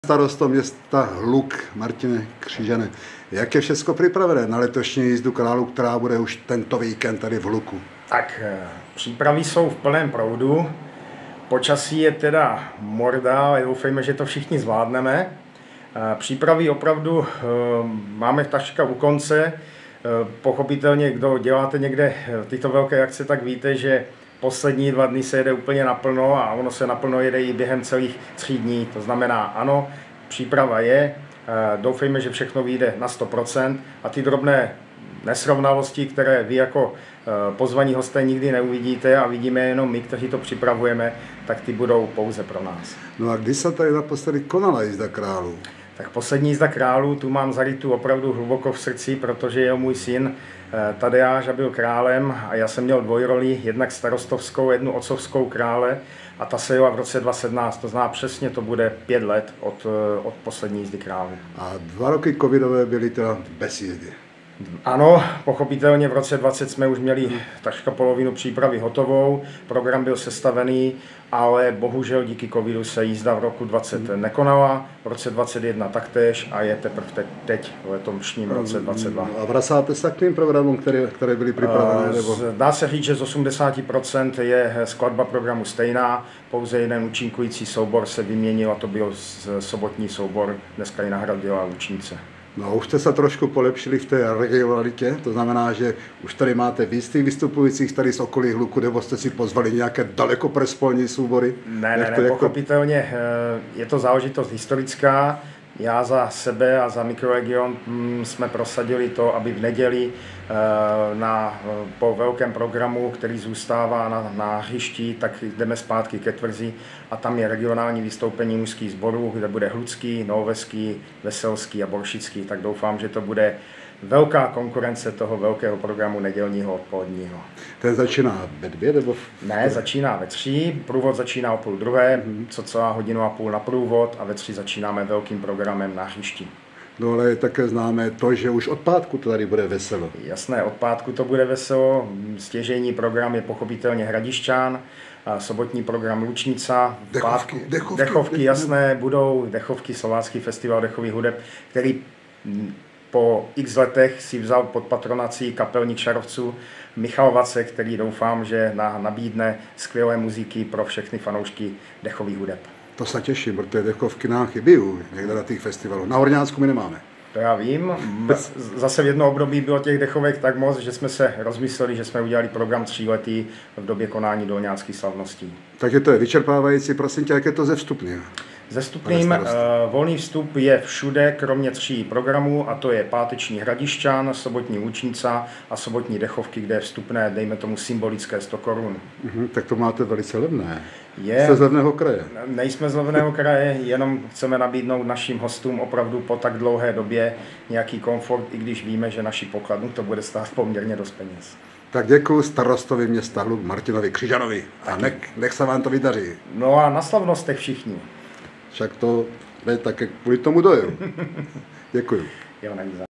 Starosto města Hluk, Martine Křižane, jak je všechno připravené na letošní jízdu Králů, která bude už tento víkend tady v Hluku? Tak přípravy jsou v plném proudu, počasí je teda morda, ale doufejme, že to všichni zvládneme. Přípravy opravdu máme takřka u konce. Pochopitelně, kdo děláte někde tyto velké akce, tak víte, že poslední 2 dny se jede úplně naplno a ono se naplno jede i během celých 3 dní. To znamená, ano, příprava je, doufejme, že všechno vyjde na 100% a ty drobné nesrovnalosti, které vy jako pozvaní hosté nikdy neuvidíte a vidíme jenom my, kteří to připravujeme, tak ty budou pouze pro nás. No a kdy se tady naposledy konala jízda Králů? Tak poslední jízda Králů, tu mám zarytu opravdu hluboko v srdci, protože je můj syn Tadeáš a byl králem a já jsem měl dvojroli, jednak starostovskou, jednu otcovskou krále a ta se jela v roce 2017, to znamená přesně to bude 5 let od poslední jízdy Králů. A 2 roky covidové byly teda bez jízdy. Ano, pochopitelně v roce 2020 jsme už měli takřka polovinu přípravy hotovou, program byl sestavený, ale bohužel díky covidu se jízda v roku 2020 nekonala, v roce 2021 taktéž a je teprve teď v letošním roce 2022. A vracáte se k těm programům, které byly připravené? Nebo? Dá se říct, že z 80% je skladba programu stejná, pouze jeden účinkující soubor se vyměnil a to byl sobotní soubor, dneska ji nahradila Lučnice. No a už jste se trošku polepšili v té regionalitě, to znamená, že už tady máte víc těch vystupujících tady z okolí Hluku, nebo jste si pozvali nějaké daleko prespolní soubory? Ne, pochopitelně je to záležitost historická. Já za sebe a za mikroregion jsme prosadili to, aby v neděli po velkém programu, který zůstává na hřišti, tak jdeme zpátky ke tvrzi a tam je regionální vystoupení mužských sborů, kde bude hlucký, novovežský, veselský a boršický. Tak doufám, že to bude velká konkurence toho velkého programu nedělního odpoledního. Ten začíná ve 2 nebo? Ne, začíná ve 3, průvod začíná o 12:30, celá 1,5 hodiny na průvod a ve 3 začínáme velkým programem na hřišti. No ale také známe to, že už od pátku to tady bude veselo. Jasné, od pátku to bude veselo, stěžejní program je pochopitelně Hradišťan, sobotní program Lučnica, dechovky, jasné, budou dechovky, Slovácký festival dechových hudeb, který po x letech si vzal pod patronací kapelník Šarovců Michal Vacek, který doufám, že nabídne skvělé muziky pro všechny fanoušky dechových hudeb. To se těším, protože dechovky nám chybí někde na těch festivalů. Na Horňánsku my nemáme. To já vím. Zase v jedno období bylo těch dechovek tak moc, že jsme se rozmysleli, že jsme udělali program 3letý v době konání dolňánských slavností. Takže to je vyčerpávající, prosím tě, jak je to ze vstupným? Ze vstupným volný vstup je všude, kromě 3 programů, a to je páteční Hradišťan, sobotní Lučnica a sobotní dechovky, kde je vstupné, dejme tomu symbolické 100 korun. Tak to máte velice levné. Jste z levného kraje? Nejsme z levného kraje, jenom chceme nabídnout našim hostům opravdu po tak dlouhé době nějaký komfort, i když víme, že naši pokladnu to bude stát poměrně dost peněz. Tak děkuji starostovi města Hluk Martinovi Křižanovi a nech se vám to vydaří. No a na slavnostech všichni. Však to je také kvůli tomu dojedu. Děkuji. Jo, není